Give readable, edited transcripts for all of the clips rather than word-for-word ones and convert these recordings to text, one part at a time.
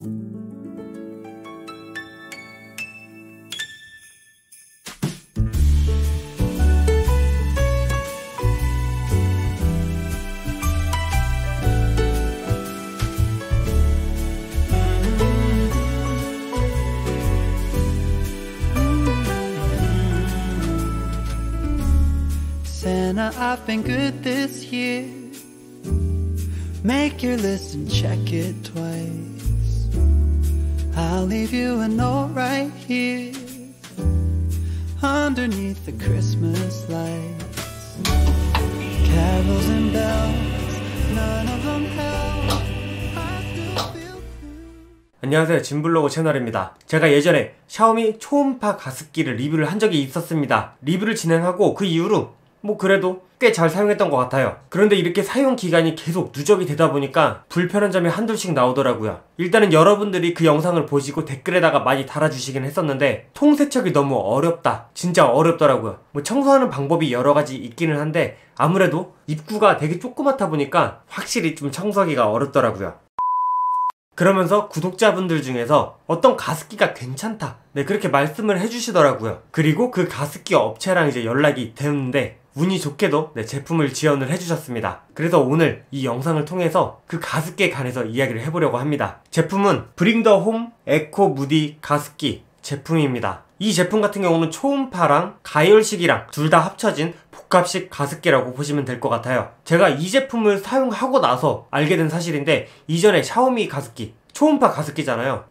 Santa, I've been good this year. Make your list and check it twice. I'll leave you a note right here underneath the Christmas lights. Carols and bells, none of them help. I still feel good. 안녕하세요, 진블로그 채널입니다. 제가 예전에 샤오미 초음파 가습기를 리뷰를 한 적이 있었습니다. 리뷰를 진행하고 그 이후로 그래도 꽤 잘 사용했던 것 같아요. 그런데 이렇게 사용 기간이 계속 누적이 되다 보니까 불편한 점이 한둘씩 나오더라고요. 일단은 여러분들이 그 영상을 보시고 댓글에다가 많이 달아주시긴 했었는데 통세척이 너무 어렵다, 진짜 어렵더라고요. 청소하는 방법이 여러 가지 있기는 한데 아무래도 입구가 되게 조그맣다 보니까 확실히 좀 청소하기가 어렵더라고요. 그러면서 구독자분들 중에서 어떤 가습기가 괜찮다, 그렇게 말씀을 해주시더라고요. 그리고 그 가습기 업체랑 이제 연락이 됐는데 운이 좋게도 제품을 지원을 해주셨습니다. 그래서 오늘 이 영상을 통해서 그 가습기에 관해서 이야기를 해보려고 합니다. 제품은 브링 더 홈 에코 무디 가습기 제품입니다. 이 제품 같은 경우는 초음파랑 가열식이랑 둘 다 합쳐진 복합식 가습기라고 보시면 될 것 같아요. 제가 이 제품을 사용하고 나서 알게 된 사실인데, 이전에 샤오미 가습기 초음파 가습기잖아요.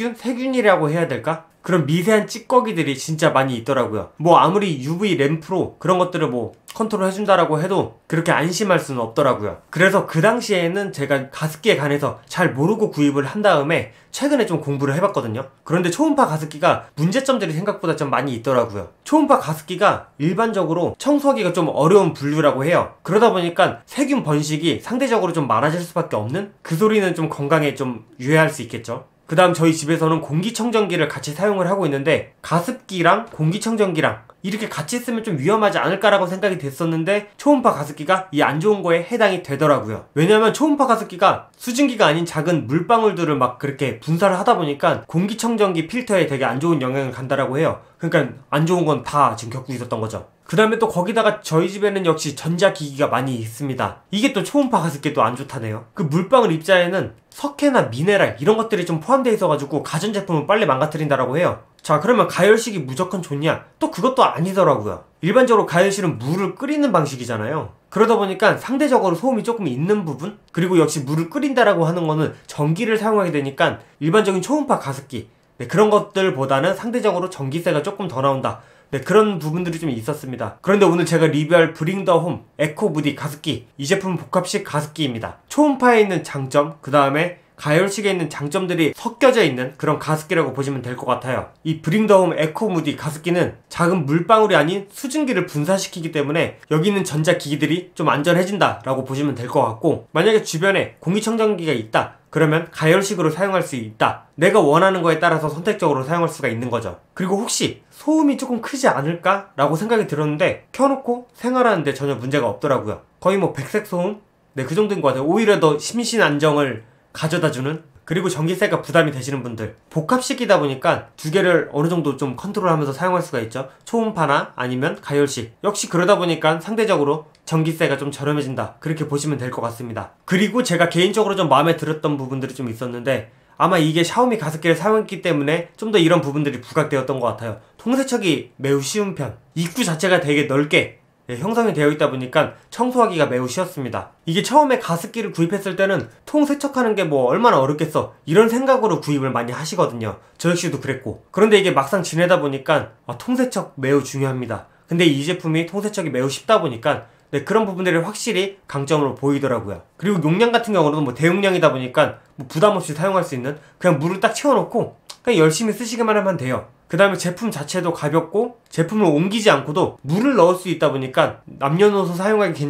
세균이라고 해야 될까? 그런 미세한 찌꺼기들이 진짜 많이 있더라고요. 아무리 UV 램프로 그런 것들을 컨트롤 해준다라고 해도 그렇게 안심할 수는 없더라고요. 그래서 그 당시에는 제가 가습기에 관해서 잘 모르고 구입을 한 다음에 최근에 좀 공부를 해봤거든요. 그런데 초음파 가습기가 문제점들이 생각보다 좀 많이 있더라고요. 초음파 가습기가 일반적으로 청소하기가 좀 어려운 분류라고 해요. 그러다 보니까 세균 번식이 상대적으로 좀 많아질 수밖에 없는, 그 소리는 좀 건강에 좀 유해할 수 있겠죠. 그 다음 저희 집에서는 공기청정기를 같이 사용을 하고 있는데, 가습기랑 공기청정기랑 이렇게 같이 쓰면 좀 위험하지 않을까라고 생각이 됐었는데 초음파 가습기가 이 안 좋은 거에 해당이 되더라고요. 왜냐면 초음파 가습기가 수증기가 아닌 작은 물방울들을 막 그렇게 분사를 하다 보니까 공기청정기 필터에 되게 안 좋은 영향을 간다라고 해요. 그러니까 안 좋은 건 다 지금 겪고 있었던 거죠. 그 다음에 또 거기다가 저희 집에는 역시 전자기기가 많이 있습니다. 이게 또 초음파 가습기에 또 안 좋다네요. 그 물방울 입자에는 석회나 미네랄 이런 것들이 좀 포함되어 있어가지고 가전제품을 빨리 망가뜨린다라고 해요. 자, 그러면 가열식이 무조건 좋냐? 또 그것도 아니더라고요. 일반적으로 가열식은 물을 끓이는 방식이잖아요. 그러다 보니까 상대적으로 소음이 조금 있는 부분, 그리고 역시 물을 끓인다라고 하는 거는 전기를 사용하게 되니까 일반적인 초음파 가습기 그런 것들보다는 상대적으로 전기세가 조금 더 나온다, 그런 부분들이 좀 있었습니다. 그런데 오늘 제가 리뷰할 브링 더 홈 에코 무디 가습기, 이 제품은 복합식 가습기입니다. 초음파에 있는 장점, 그 다음에 가열식에 있는 장점들이 섞여져 있는 그런 가습기라고 보시면 될 것 같아요. 이 브링 더 홈 에코 무디 가습기는 작은 물방울이 아닌 수증기를 분사시키기 때문에 여기 있는 전자기기들이 좀 안전해진다 라고 보시면 될 것 같고, 만약에 주변에 공기청정기가 있다 그러면 가열식으로 사용할 수 있다, 내가 원하는 거에 따라서 선택적으로 사용할 수가 있는 거죠. 그리고 혹시 소음이 조금 크지 않을까? 라고 생각이 들었는데 켜놓고 생활하는데 전혀 문제가 없더라고요. 거의 백색 소음? 그 정도인 것 같아요. 오히려 더 심신 안정을 가져다주는, 그리고 전기세가 부담이 되시는 분들, 복합식이다 보니까 두 개를 어느 정도 좀 컨트롤하면서 사용할 수가 있죠. 초음파나 아니면 가열식. 역시 그러다 보니까 상대적으로 전기세가 좀 저렴해진다, 그렇게 보시면 될 것 같습니다. 그리고 제가 개인적으로 좀 마음에 들었던 부분들이 좀 있었는데, 아마 이게 샤오미 가습기를 사용했기 때문에 좀 더 이런 부분들이 부각되었던 것 같아요. 통세척이 매우 쉬운 편, 입구 자체가 되게 넓게 형성이 되어 있다 보니까 청소하기가 매우 쉬웠습니다. 이게 처음에 가습기를 구입했을 때는 통세척하는 게 얼마나 어렵겠어, 이런 생각으로 구입을 많이 하시거든요. 저 역시도 그랬고. 그런데 이게 막상 지내다 보니까 통세척 매우 중요합니다. 근데 이 제품이 통세척이 매우 쉽다 보니까 그런 부분들이 확실히 강점으로 보이더라고요. 그리고 용량 같은 경우는 대용량이다 보니까 부담 없이 사용할 수 있는, 그냥 물을 딱 채워놓고 그냥 열심히 쓰시기만 하면 돼요. 그 다음에 제품 자체도 가볍고 제품을 옮기지 않고도 물을 넣을 수 있다 보니까 남녀노소 사용하기 괜찮은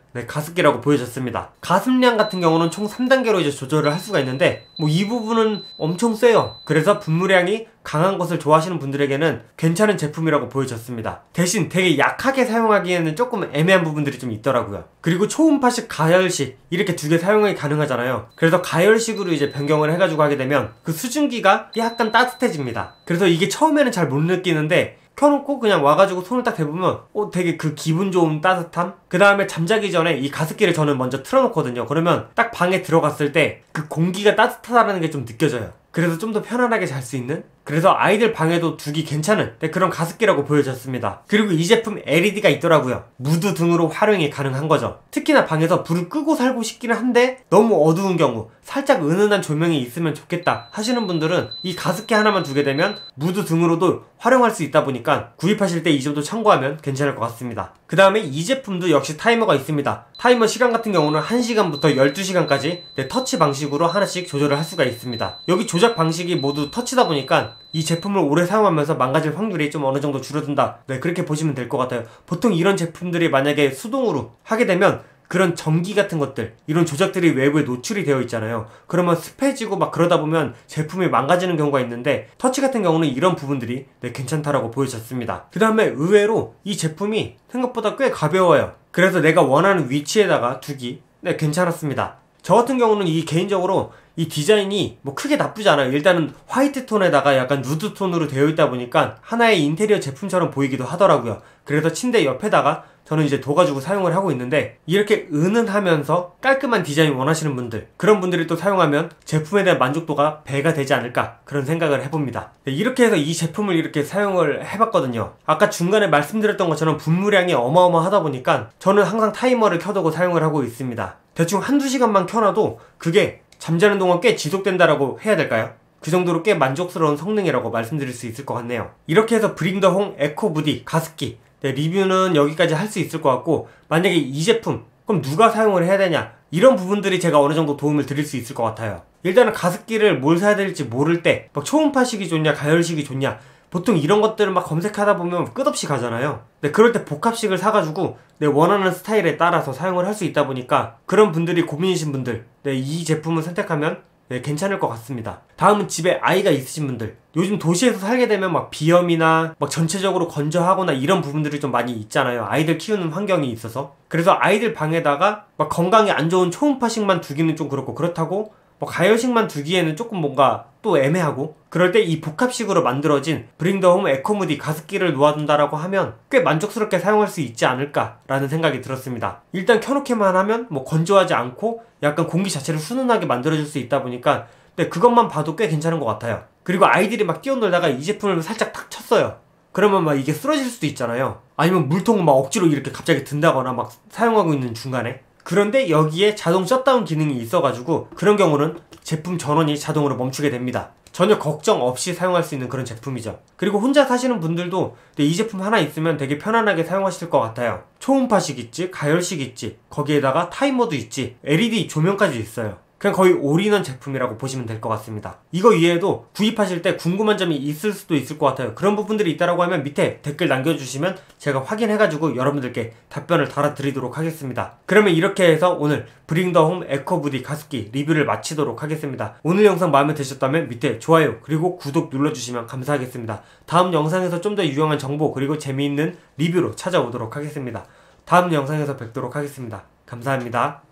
네, 가습기라고 보여졌습니다. 가습량 같은 경우는 총 3단계로 이제 조절을 할 수가 있는데 뭐 이 부분은 엄청 세요. 그래서 분무량이 강한 것을 좋아하시는 분들에게는 괜찮은 제품이라고 보여졌습니다. 대신 되게 약하게 사용하기에는 조금 애매한 부분들이 좀 있더라고요. 그리고 초음파식, 가열식 이렇게 두 개 사용이 가능하잖아요. 그래서 가열식으로 이제 변경을 해가지고 하게 되면 그 수증기가 약간 따뜻해집니다. 그래서 이게 처음에는 잘 못 느끼는데 켜놓고 그냥 와가지고 손을 딱 대보면 되게 그 기분 좋은 따뜻함? 그 다음에 잠자기 전에 이 가습기를 저는 먼저 틀어놓거든요. 그러면 딱 방에 들어갔을 때 그 공기가 따뜻하다는 게 좀 느껴져요. 그래서 좀 더 편안하게 잘 수 있는? 그래서 아이들 방에도 두기 괜찮은 그런 가습기라고 보여졌습니다. 그리고 이 제품 LED가 있더라고요. 무드 등으로 활용이 가능한 거죠. 특히나 방에서 불을 끄고 살고 싶기는 한데 너무 어두운 경우, 살짝 은은한 조명이 있으면 좋겠다 하시는 분들은 이 가습기 하나만 두게 되면 무드 등으로도 활용할 수 있다 보니까 구입하실 때 이 점도 참고하면 괜찮을 것 같습니다. 그 다음에 이 제품도 역시 타이머가 있습니다. 타이머 시간 같은 경우는 1시간부터 12시간까지 터치 방식으로 하나씩 조절을 할 수가 있습니다. 여기 조작 방식이 모두 터치다 보니까 이 제품을 오래 사용하면서 망가질 확률이 좀 어느 정도 줄어든다. 네, 그렇게 보시면 될 것 같아요. 보통 이런 제품들이 만약에 수동으로 하게 되면 그런 전기 같은 것들, 이런 조작들이 외부에 노출이 되어 있잖아요. 그러면 습해지고 막 그러다 보면 제품이 망가지는 경우가 있는데 터치 같은 경우는 이런 부분들이 괜찮다라고 보여졌습니다. 그 다음에 의외로 이 제품이 생각보다 꽤 가벼워요. 그래서 내가 원하는 위치에다가 두기 괜찮았습니다. 저 같은 경우는 이 개인적으로 이 디자인이 뭐 크게 나쁘지 않아요. 일단은 화이트 톤에다가 약간 누드 톤으로 되어 있다 보니까 하나의 인테리어 제품처럼 보이기도 하더라고요. 그래서 침대 옆에다가 저는 이제 둬가지고 사용을 하고 있는데 이렇게 은은하면서 깔끔한 디자인 원하시는 분들, 그런 분들이 또 사용하면 제품에 대한 만족도가 배가 되지 않을까 그런 생각을 해봅니다. 네, 이렇게 해서 이 제품을 이렇게 사용을 해봤거든요. 아까 중간에 말씀드렸던 것처럼 분무량이 어마어마하다 보니까 저는 항상 타이머를 켜두고 사용을 하고 있습니다. 대충 한두 시간만 켜놔도 그게 잠자는 동안 꽤 지속된다라고 해야 될까요? 그 정도로 꽤 만족스러운 성능이라고 말씀드릴 수 있을 것 같네요. 이렇게 해서 브링더홈 에코부디 가습기 리뷰는 여기까지 할 수 있을 것 같고, 만약에 이 제품 그럼 누가 사용을 해야 되냐, 이런 부분들이 제가 어느 정도 도움을 드릴 수 있을 것 같아요. 일단은 가습기를 뭘 사야 될지 모를 때 막 초음파식이 좋냐 가열식이 좋냐 보통 이런 것들을 막 검색하다 보면 끝없이 가잖아요. 그럴 때 복합식을 사가지고 내 원하는 스타일에 따라서 사용을 할 수 있다 보니까 그런 분들이 고민이신 분들 이 제품을 선택하면 괜찮을 것 같습니다. 다음은 집에 아이가 있으신 분들, 요즘 도시에서 살게 되면 막 비염이나 막 전체적으로 건조하거나 이런 부분들이 좀 많이 있잖아요. 아이들 키우는 환경이 있어서. 그래서 아이들 방에다가 막 건강에 안 좋은 초음파식만 두기는 좀 그렇고, 그렇다고 뭐 가열식만 두기에는 조금 뭔가 또 애매하고, 그럴 때 이 복합식으로 만들어진 브링더홈 에코무디 가습기를 놓아둔다라고 하면 꽤 만족스럽게 사용할 수 있지 않을까라는 생각이 들었습니다. 일단 켜놓기만 하면 뭐 건조하지 않고 약간 공기 자체를 훈훈하게 만들어줄 수 있다 보니까 그것만 봐도 꽤 괜찮은 것 같아요. 그리고 아이들이 막 뛰어놀다가 이 제품을 살짝 탁 쳤어요. 그러면 막 이게 쓰러질 수도 있잖아요. 아니면 물통을 막 억지로 이렇게 갑자기 든다거나 막 사용하고 있는 중간에. 그런데 여기에 자동 셧다운 기능이 있어가지고 그런 경우는 제품 전원이 자동으로 멈추게 됩니다. 전혀 걱정 없이 사용할 수 있는 그런 제품이죠. 그리고 혼자 사시는 분들도 이 제품 하나 있으면 되게 편안하게 사용하실 것 같아요. 초음파식 있지, 가열식 있지, 거기에다가 타이머도 있지, LED 조명까지 있어요. 그냥 거의 올인원 제품이라고 보시면 될 것 같습니다. 이거 이외에도 구입하실 때 궁금한 점이 있을 수도 있을 것 같아요. 그런 부분들이 있다라고 하면 밑에 댓글 남겨주시면 제가 확인해가지고 여러분들께 답변을 달아드리도록 하겠습니다. 그러면 이렇게 해서 오늘 브링더홈 에코부디 가습기 리뷰를 마치도록 하겠습니다. 오늘 영상 마음에 드셨다면 밑에 좋아요 그리고 구독 눌러주시면 감사하겠습니다. 다음 영상에서 좀 더 유용한 정보 그리고 재미있는 리뷰로 찾아오도록 하겠습니다. 다음 영상에서 뵙도록 하겠습니다. 감사합니다.